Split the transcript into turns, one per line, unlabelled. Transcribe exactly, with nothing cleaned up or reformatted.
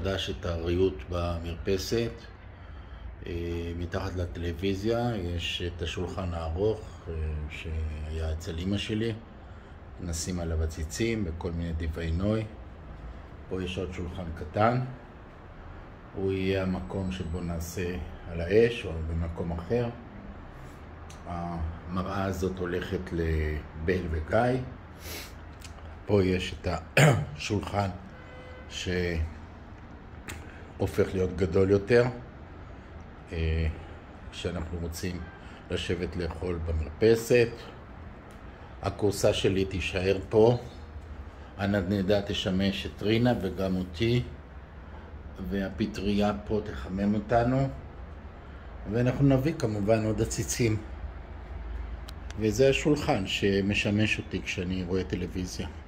חדש את הריהוט במרפסת. מתחת לטלוויזיה יש את השולחן הארוך שהיה אצל אמא שלי, נשים עליו עציצים וכל מיני דברי נוי. פה יש עוד שולחן קטן, הוא יהיה המקום שבו נעשה על האש או במקום אחר. המראה הזאת הולכת לבל וגיא. פה יש את השולחן שהופך להיות גדול יותר כשאנחנו רוצים לשבת לאכול במרפסת. הכורסה שלי תישאר פה, הנדנדה תשמש את רינה וגם אותי, והפטריה פה תחמם אותנו, ואנחנו נביא כמובן עוד עציצים. וזה השולחן שמשמש אותי כשאני רואה טלוויזיה.